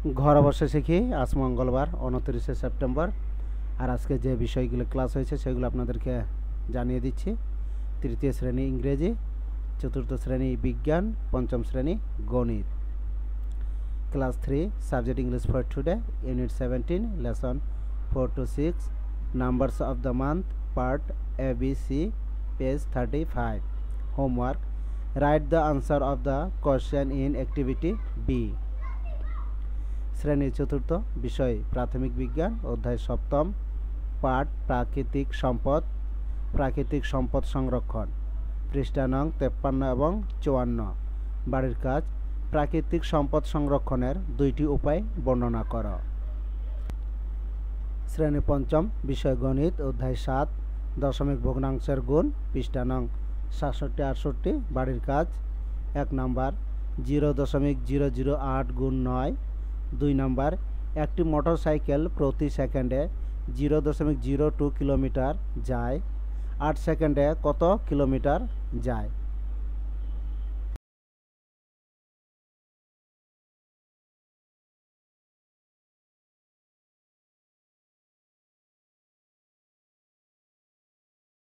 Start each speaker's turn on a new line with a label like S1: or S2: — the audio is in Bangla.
S1: ঘর বসে শিখি আজ মঙ্গলবার 29শে সেপ্টেম্বর। আর আজকে যে বিষয়গুলো ক্লাস হয়েছে সেগুলো আপনাদেরকে জানিয়ে দিচ্ছি। তৃতীয় শ্রেণী ইংরেজি, চতুর্থ শ্রেণী বিজ্ঞান, পঞ্চম শ্রেণী গণিত। Class 3 subject English for today, unit 17, lesson 4 to 6, numbers of the month, part ABC, page 35। Homework, write the answer of the question in activity B. শ্রেণী চতুর্থ, বিষয় প্রাথমিক বিজ্ঞান, অধ্যায় সপ্তম, পাঠ প্রাকৃতিক সম্পদ সংরক্ষণ, পৃষ্ঠা নং 53 এবং 54। বাড়ির কাজ, প্রাকৃতিক সম্পদ সংরক্ষণের 2টি উপায় বর্ণনা কর। শ্রেণী পঞ্চম, বিষয় গণিত, অধ্যায় 7, দশমিক ভগ্নাংশের গুণ, পৃষ্ঠা নং 67-68। বাড়ির কাজ, 1 নাম্বার 0.008 গুণ 9। 2 নাম্বার, একটি মোটরসাইকেল প্রতি সেকেন্ডে 0.02 কিলোমিটার যায়, 8 সেকেন্ডে কত কিলোমিটার যায়?